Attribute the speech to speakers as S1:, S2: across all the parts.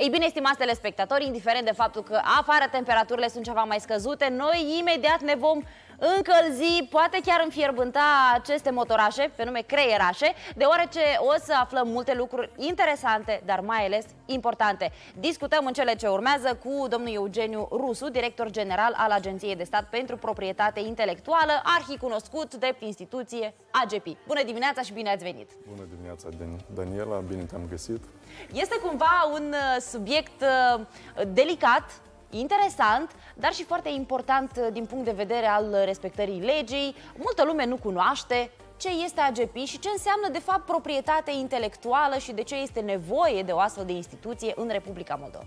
S1: Ei bine, stimați telespectatori, indiferent de faptul că afară temperaturile sunt ceva mai scăzute, noi imediat ne vom încălzi, poate chiar înfierbânta aceste motorașe, pe nume creierașe, deoarece o să aflăm multe lucruri interesante, dar mai ales importante. Discutăm în cele ce urmează cu domnul Eugeniu Rusu, director general al Agenției de Stat pentru Proprietate Intelectuală, arhicunoscut drept instituție AGPI. Bună dimineața și bine ați venit!
S2: Bună dimineața, Daniela, bine te-am găsit!
S1: Este cumva un subiect delicat, interesant, dar și foarte important din punct de vedere al respectării legii. Multă lume nu cunoaște ce este AGPI și ce înseamnă de fapt proprietate intelectuală și de ce este nevoie de o astfel de instituție în Republica Moldova.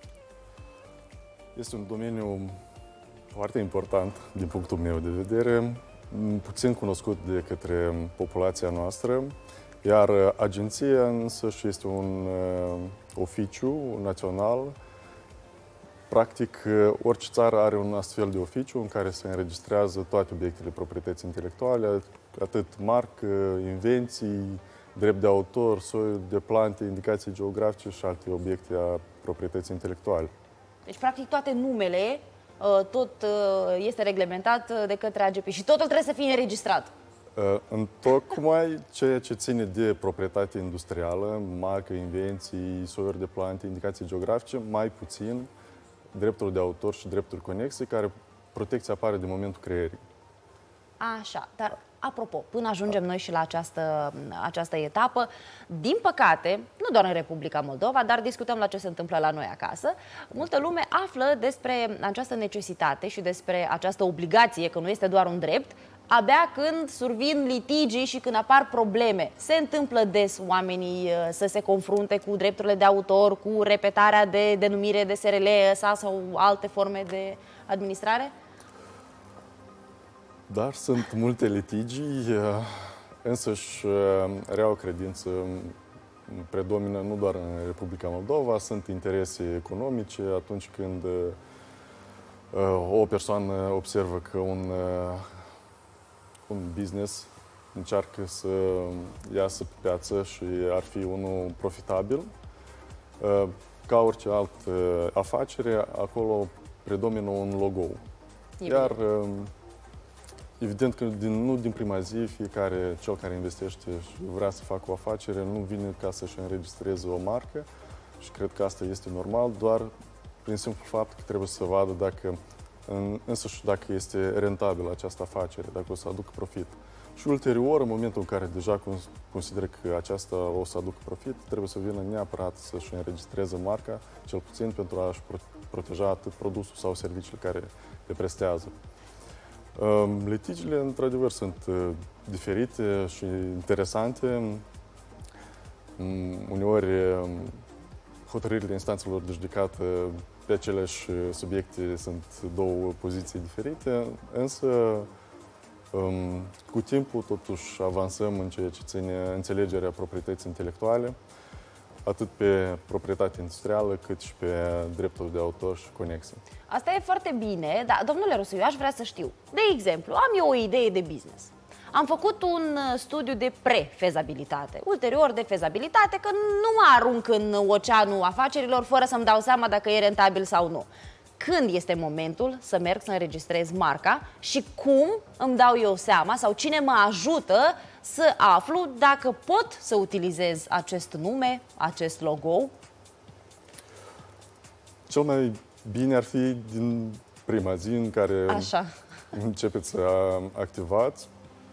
S2: Este un domeniu foarte important din punctul meu de vedere, puțin cunoscut de către populația noastră, iar agenția însăși este un oficiu național. Practic, orice țară are un astfel de oficiu în care se înregistrează toate obiectele proprietății intelectuale, atât marcă, invenții, drept de autor, soiuri de plante, indicații geografice și alte obiecte a proprietății intelectuale.
S1: Deci, practic, toate numele, tot este reglementat de către AGPI și totul trebuie să fie înregistrat.
S2: Întocmai ceea ce ține de proprietate industrială, marcă, invenții, soiuri de plante, indicații geografice, mai puțin drepturi de autor și drepturi conexe, care protecția apare de momentul creierii.
S1: Așa, dar apropo, până ajungem noi și la această etapă, din păcate, nu doar în Republica Moldova, dar discutăm la ce se întâmplă la noi acasă, multă lume află despre această necesitate și despre această obligație, că nu este doar un drept, abia când survin litigii și când apar probleme. Se întâmplă des oamenii să se confrunte cu drepturile de autor, cu repetarea de denumire de SRL sau alte forme de administrare?
S2: Dar sunt multe litigii, însăși reau credință predomină nu doar în Republica Moldova, sunt interese economice atunci când o persoană observă că un business încearcă să iasă pe piață și ar fi unul profitabil. Ca orice altă afacere, acolo predomină un logo. Iar evident că nu din prima zi, fiecare cel care investește și vrea să facă o afacere nu vine ca să-și înregistreze o marcă și cred că asta este normal, doar prin simplu fapt că trebuie să vadă dacă însăși dacă este rentabilă această afacere, dacă o să aducă profit. Și ulterior, în momentul în care deja consideră că aceasta o să aducă profit, trebuie să vină neapărat să-și înregistreze marca, cel puțin pentru a-și proteja atât produsul sau serviciile care le prestează. Litigiile, într-adevăr, sunt diferite și interesante. Uneori, hotărârile instanțelor de judecată pe aceleași subiecte sunt două poziții diferite, însă cu timpul totuși avansăm în ceea ce ține înțelegerea proprietății intelectuale, atât pe proprietate industrială, cât și pe drepturi de autor și conexe.
S1: Asta e foarte bine, dar, domnule Rusu, eu aș vrea să știu. De exemplu, am eu o idee de business. Am făcut un studiu de pre-fezabilitate, ulterior de fezabilitate, că nu mă arunc în oceanul afacerilor fără să-mi dau seama dacă e rentabil sau nu. Când este momentul să merg să înregistrez marca și cum îmi dau eu seama sau cine mă ajută să aflu dacă pot să utilizez acest nume, acest logo?
S2: Cel mai bine ar fi din prima zi în care începeți să activați.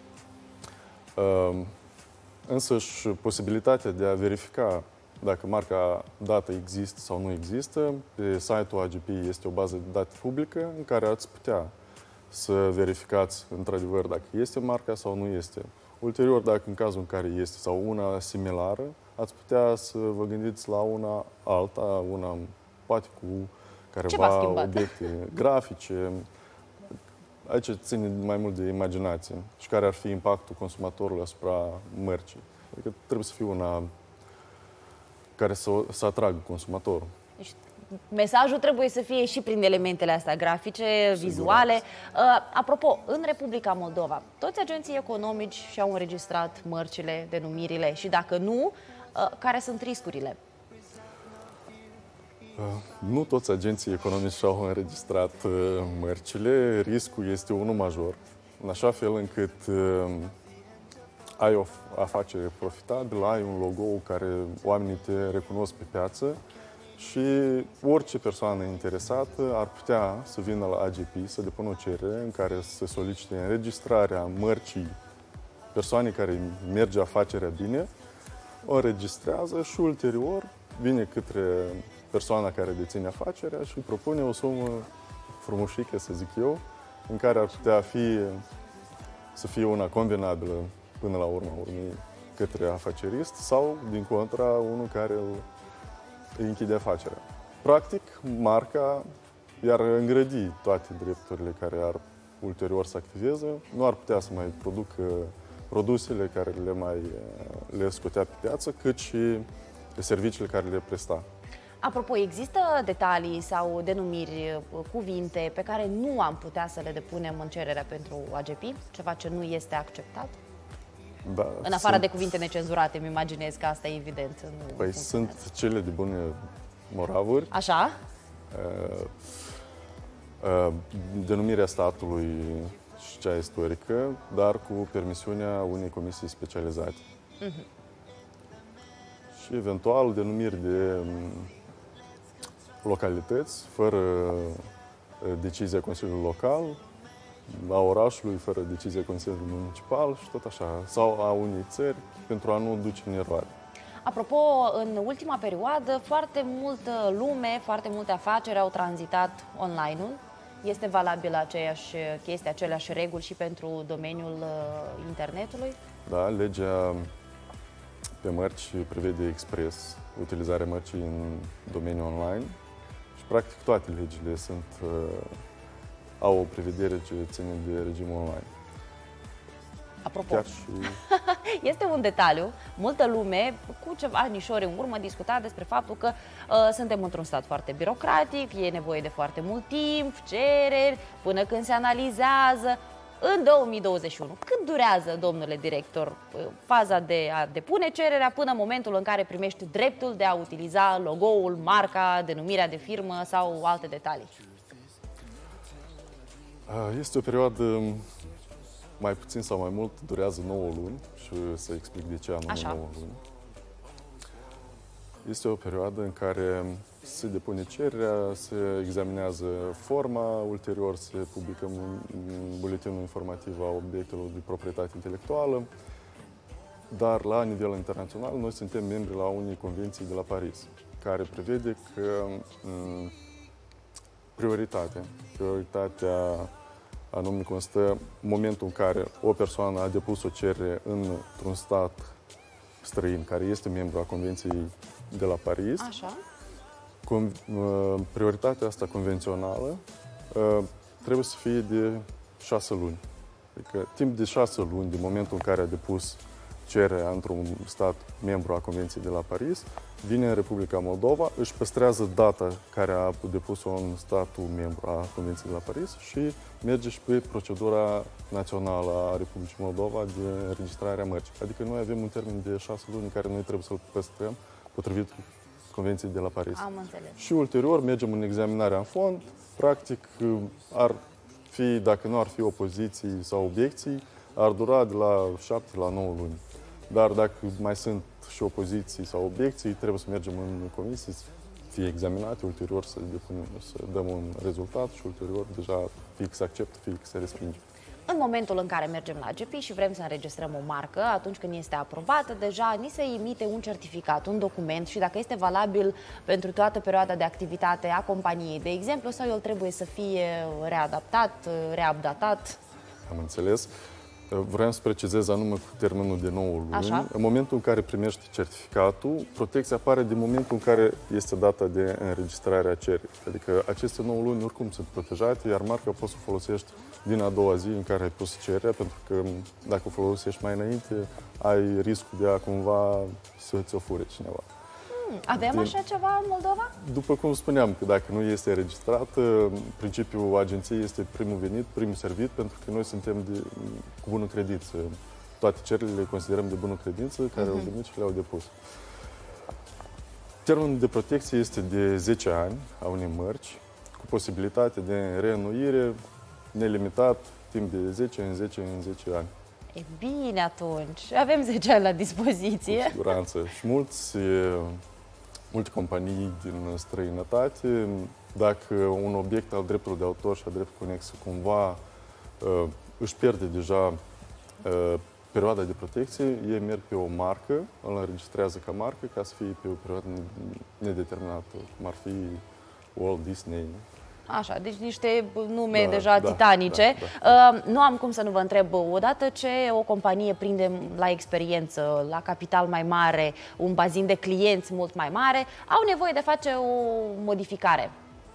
S2: Însăși posibilitatea de a verifica dacă marca dată există sau nu există, pe site-ul AGPI este o bază de date publică în care ați putea să verificați într-adevăr dacă este marca sau nu este. Ulterior, dacă în cazul în care este sau una similară, ați putea să vă gândiți la una alta, una poate cu careva obiecte grafice. Aici ține mai mult de imaginație și care ar fi impactul consumatorului asupra mărcii. Adică trebuie să fie una care să atragă consumatorul.
S1: Deci, mesajul trebuie să fie și prin elementele astea grafice, vizuale. Apropo, în Republica Moldova, toți agenții economici și-au înregistrat mărcile, denumirile și dacă nu, care sunt riscurile?
S2: Nu toți agenții economici și-au înregistrat mărcile. Riscul este unul major, în așa fel încât ai o afacere profitabilă, ai un logo care oamenii te recunosc pe piață și orice persoană interesată ar putea să vină la AGP să depună o cerere în care să solicite înregistrarea mărcii persoanei care merge afacerea bine, o înregistrează și ulterior vine către persoana care deține afacerea și îi propune o sumă frumușică, să zic eu, în care ar putea să fie una convenabilă până la urma urmei către afacerist sau, din contra, unul care îi închide afacerea. Practic, marca i-ar îngrădi toate drepturile care ar ulterior să activeze, nu ar putea să mai producă produsele care le scotea pe piață, cât și serviciile care le presta.
S1: Apropo, există detalii sau denumiri, cuvinte pe care nu am putea să le depunem în cererea pentru AGP? Ceva ce nu este acceptat?
S2: Da,
S1: în afară de cuvinte necenzurate, îmi imaginez că asta e evident.
S2: Păi sunt cele de bune moravuri.
S1: Așa?
S2: Denumirea statului și cea istorică, dar cu permisiunea unei comisii specializate. Și eventual denumiri de localități, fără decizia Consiliului Local, a orașului, fără decizia Consiliului Municipal și tot așa, sau a unei țări, pentru a nu duce în eroare.
S1: Apropo, în ultima perioadă, foarte multă lume, foarte multe afaceri au tranzitat online-ul. Este valabilă aceeași chestie, aceleași reguli și pentru domeniul internetului?
S2: Da, legea pe mărci prevede expres utilizarea mărcii în domeniul online și practic toate legile au o prevedere ce ține de regimul online.
S1: Apropo, este un detaliu. Multă lume, cu ceva anișori în urmă, discuta despre faptul că suntem într-un stat foarte birocratic, e nevoie de foarte mult timp, cereri, până când se analizează. În 2021, cât durează, domnule director, faza de a depune cererea până în momentul în care primești dreptul de a utiliza logo-ul, marca, denumirea de firmă sau alte detalii?
S2: Este o perioadă, mai puțin sau mai mult, durează 9 luni și să explic de ce anume 9 luni. Este o perioadă în care se depune cererea, se examinează forma, ulterior se publică în buletinul informativ a obiectelor de proprietate intelectuală, dar la nivel internațional noi suntem membri la unei convenții de la Paris, care prevede că prioritatea anume constă în momentul în care o persoană a depus o cerere într-un stat străin, care este membru a Convenției de la Paris.
S1: Așa.
S2: Prioritatea asta convențională trebuie să fie de 6 luni. Adică timp de 6 luni, din momentul în care a depus cererea într-un stat membru a Convenției de la Paris, vine în Republica Moldova, își păstrează data care a depus-o în statul membru a Convenției de la Paris și merge și pe procedura națională a Republicii Moldova de înregistrare a mărcii. Adică noi avem un termen de 6 luni în care noi trebuie să-l păstrăm potrivit Convenției de la Paris.
S1: Am înțeles.
S2: Și ulterior mergem în examinarea în fond. Practic, dacă nu ar fi opoziții sau obiecții, ar dura de la 7 la 9 luni. Dar dacă mai sunt și opoziții sau obiecții, trebuie să mergem în comisie, să fie examinate, ulterior să dăm un rezultat și ulterior deja fie se acceptă, fie se respinge.
S1: În momentul în care mergem la AGP și vrem să înregistrăm o marcă, atunci când este aprobată, deja ni se emite un certificat, un document și dacă este valabil pentru toată perioada de activitate a companiei, de exemplu, sau el trebuie să fie readaptat, reupdatat?
S2: Am înțeles. Vreau să precizez anume cu termenul de 9 luni.
S1: Așa.
S2: În momentul în care primești certificatul, protecția apare din momentul în care este data de înregistrare a cererii. Adică aceste 9 luni oricum sunt protejate, iar marca poți să o folosești din a doua zi în care ai pus cererea, pentru că dacă o folosești mai înainte, ai riscul de a cumva să ți-o fure cineva.
S1: Avem așa ceva în Moldova?
S2: După cum spuneam, că dacă nu este registrat, principiul agenției este primul venit, primul servit, pentru că noi suntem cu bună credință. Toate cererile le considerăm de bună credință, care au venit și le-au depus. Termenul de protecție este de 10 ani a unei mărci, cu posibilitate de reînnoire nelimitat, timp de 10 în 10 în 10 ani.
S1: E bine atunci, avem 10 ani la dispoziție.
S2: Cu siguranță. Și multe companii din străinătate, dacă un obiect al dreptului de autor și a dreptului conex cumva își pierde deja perioada de protecție, ei merg pe o marcă, îl înregistrează ca marcă ca să fie pe o perioadă nedeterminată, cum ar fi Walt Disney.
S1: Așa, deci niște nume deja titanice. Nu am cum să nu vă întreb, odată ce o companie prinde la experiență, la capital mai mare, un bazin de clienți mult mai mare, au nevoie de face o modificare.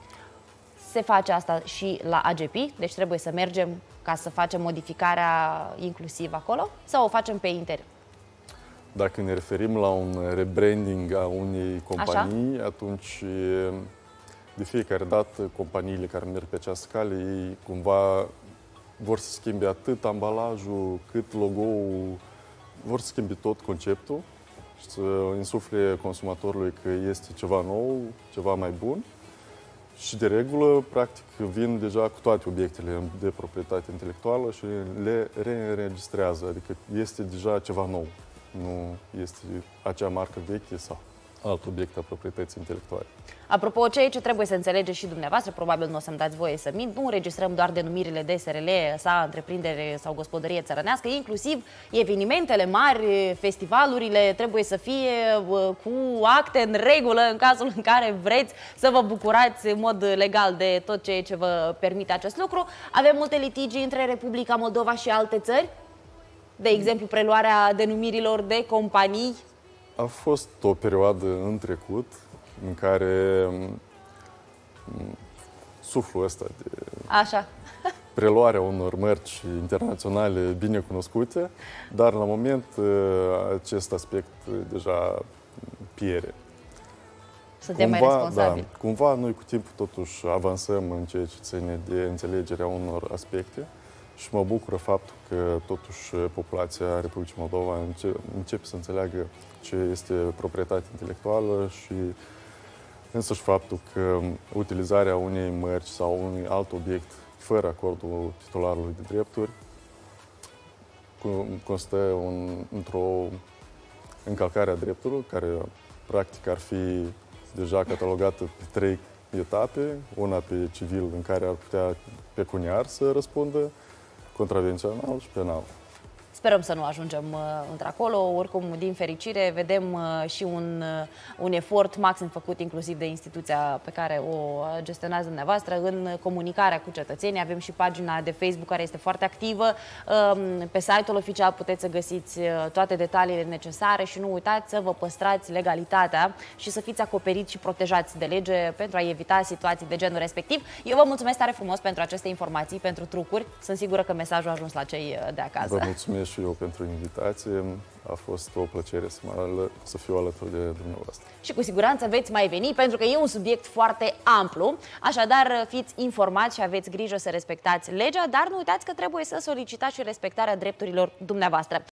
S1: Se face asta și la AGP, deci trebuie să mergem ca să facem modificarea inclusiv acolo, sau o facem pe interior?
S2: Dacă ne referim la un rebranding a unei companii, atunci de fiecare dată companiile care merg pe această cale, ei cumva vor să schimbe atât ambalajul, cât logo-ul, vor să schimbe tot conceptul și să insufle consumatorului că este ceva nou, ceva mai bun. Și de regulă, practic, vin deja cu toate obiectele de proprietate intelectuală și le reînregistrează, adică este deja ceva nou, nu este acea marcă veche sau alt obiect a proprietății intelectuale.
S1: Apropo, ceea ce trebuie să înțelegeți și dumneavoastră, probabil nu o să-mi dați voie să mint, nu înregistrăm doar denumirile de SRL, sa întreprindere sau gospodărie țărănească, inclusiv evenimentele mari, festivalurile trebuie să fie cu acte în regulă în cazul în care vreți să vă bucurați în mod legal de tot ceea ce vă permite acest lucru. Avem multe litigi între Republica Moldova și alte țări, de exemplu preluarea denumirilor de companii.
S2: A fost o perioadă în trecut în care suflul ăsta de preluarea unor mărci internaționale bine cunoscute, dar la moment acest aspect deja pierde.
S1: Suntem mai responsabili.
S2: Da, cumva noi cu timpul totuși avansăm în ceea ce ține de înțelegerea unor aspecte și mă bucură faptul că totuși populația Republicii Moldova începe să înțeleagă ce este proprietate intelectuală și însăși faptul că utilizarea unei mărci sau unui alt obiect fără acordul titularului de drepturi constă într-o încălcare a dreptului, care practic ar fi deja catalogată pe 3 etape, una pe civil în care ar putea pecuniar să răspundă, contravențional și penal.
S1: Sperăm să nu ajungem într-acolo. Oricum, din fericire, vedem și un efort maxim făcut inclusiv de instituția pe care o gestionați dumneavoastră în comunicarea cu cetățenii. Avem și pagina de Facebook care este foarte activă. Pe site-ul oficial puteți să găsiți toate detaliile necesare și nu uitați să vă păstrați legalitatea și să fiți acoperiți și protejați de lege pentru a evita situații de genul respectiv. Eu vă mulțumesc tare frumos pentru aceste informații, pentru trucuri. Sunt sigură că mesajul a ajuns la cei de acasă.
S2: Vă mulțumesc și eu pentru invitație. A fost o plăcere să fiu alături de dumneavoastră.
S1: Și cu siguranță veți mai veni, pentru că e un subiect foarte amplu. Așadar, fiți informați și aveți grijă să respectați legea, dar nu uitați că trebuie să solicitați și respectarea drepturilor dumneavoastră.